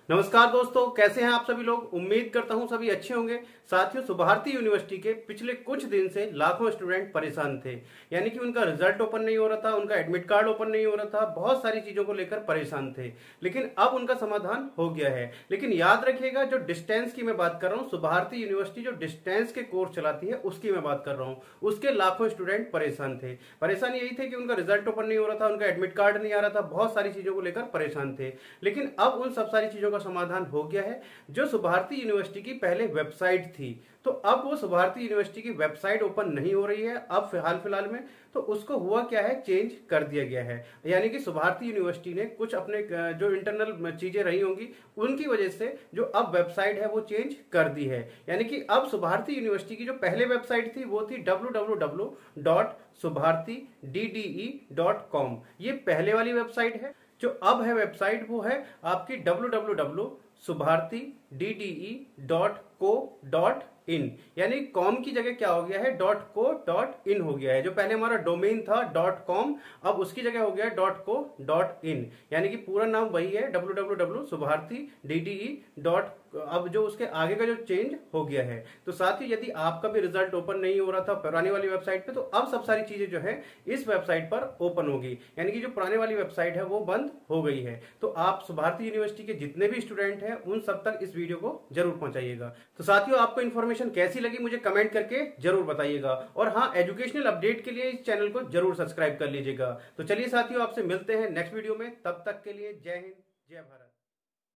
नमस्कार दोस्तों, कैसे हैं आप सभी लोग। उम्मीद करता हूं सभी अच्छे होंगे। साथियों, सुभारती यूनिवर्सिटी के पिछले कुछ दिन से लाखों स्टूडेंट परेशान थे। यानी कि उनका रिजल्ट ओपन नहीं हो रहा था, उनका एडमिट कार्ड ओपन नहीं हो रहा था, बहुत सारी चीजों को लेकर परेशान थे। लेकिन अब उनका समाधान हो गया है। लेकिन याद रखिएगा, जो डिस्टेंस की मैं बात कर रहा हूँ, सुभारती यूनिवर्सिटी जो डिस्टेंस के कोर्स चलाती है उसकी मैं बात कर रहा हूँ। उसके लाखों स्टूडेंट परेशान थे। परेशानी यही थी कि उनका रिजल्ट ओपन नहीं हो रहा था, उनका एडमिट कार्ड नहीं आ रहा था, बहुत सारी चीजों को लेकर परेशान थे। लेकिन अब उन सब सारी चीजों का समाधान हो गया है। जो सुभारती यूनिवर्सिटी की पहले वेबसाइट थी, तो अब वो सुभारती यूनिवर्सिटी की वेबसाइट ओपन नहीं हो रही है अब फिलहाल में। तो उसको हुआ क्या है, चेंज कर दिया गया है। यानी कि सुभारती यूनिवर्सिटी ने कुछ अपने जो इंटरनल चीजें रही होंगी उनकी वजह से जो अब वेबसाइट है वो चेंज कर दी है। यानी कि अब सुभारती यूनिवर्सिटी की जो पहले वेबसाइट थी वो थी www.subhartidde.com। ये पहले वाली वेबसाइट है। जो अब है वेबसाइट वो है आपकी www.subhartidde.co.in। यानी कॉम की जगह क्या हो गया है, .co.in हो गया है। जो पहले हमारा डोमेन था .com, अब उसकी जगह हो गया है .co.in। यानी कि पूरा नाम वही है, www.subhartidde. अब जो उसके आगे का जो चेंज हो गया है। तो साथ ही यदि आपका भी रिजल्ट ओपन नहीं हो रहा था पुरानी वाली वेबसाइट पे, तो अब सब सारी चीजें जो है इस वेबसाइट पर ओपन होगी। यानी कि जो पुरानी वाली वेबसाइट है वो बंद हो गई है। तो आप सुभारती यूनिवर्सिटी के जितने भी स्टूडेंट हैं उन सब तक इस वीडियो को जरूर पहुंचाइएगा। तो साथियों, आपको इन्फॉर्मेशन कैसी लगी मुझे कमेंट करके जरूर बताइएगा। और हाँ, एजुकेशनल अपडेट के लिए इस चैनल को जरूर सब्सक्राइब कर लीजिएगा। तो चलिए साथियों, आपसे मिलते हैं नेक्स्ट वीडियो में। तब तक के लिए जय हिंद, जय भारत।